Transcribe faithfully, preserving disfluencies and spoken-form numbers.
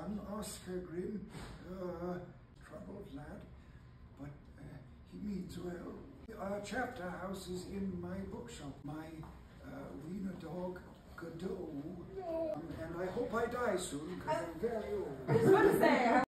son, Oscar Grimm, uh, troubled lad, but uh, he means well. Our chapter house is in my bookshop. My uh, wiener dog, Godot, um, and I hope I die soon because I'm very old. I was going to say,